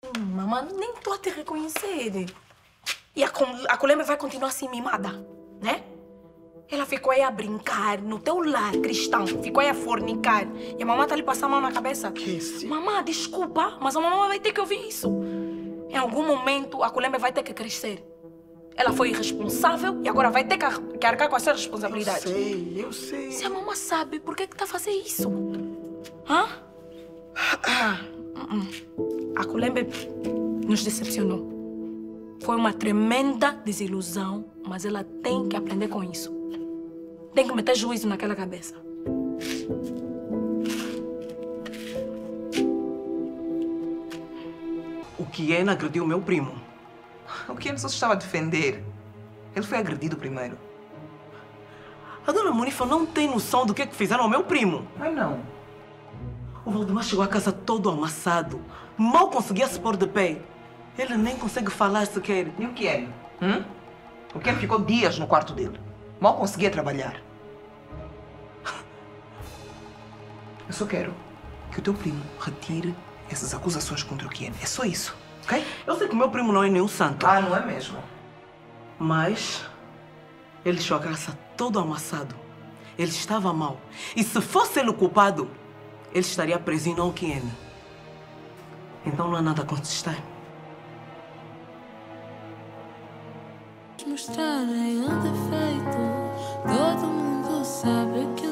Mamãe, nem estou a te reconhecer. E a Colomba vai continuar assim mimada, né? Ela ficou aí a brincar no teu lar cristão, ficou aí a fornicar. E a mamãe tá lhe passando a mão na cabeça. Que sim? Mamãe, desculpa, mas a mamãe vai ter que ouvir isso. Em algum momento, a Colomba vai ter que crescer. Ela foi irresponsável e agora vai ter que arcar com essa responsabilidade. Eu sei. Se a mamãe sabe, por que tá a fazer isso? Hã? A Colomba nos decepcionou. Foi uma tremenda desilusão, mas ela tem que aprender com isso. Tem que meter juízo naquela cabeça. O Kiena agrediu o meu primo. O Kiena só se estava a defender. Ele foi agredido primeiro. A dona Munifa não tem noção do que fizeram ao meu primo. Ai, não. O Valdemar chegou à casa todo amassado. Mal conseguia se pôr de pé. Ele nem consegue falar sequer. E o Kiena? O Kiena ficou dias no quarto dele. Mal conseguia trabalhar. Eu só quero que o teu primo retire essas acusações contra o Kiena. É só isso, ok? Eu sei que o meu primo não é nenhum santo. Ah, não é mesmo? Mas ele chegou à casa todo amassado. Ele estava mal. E se fosse ele o culpado, ele estaria preso e não o Kiena. Então não há nada a contestar. Mostrarem o defeito, todo mundo sabe que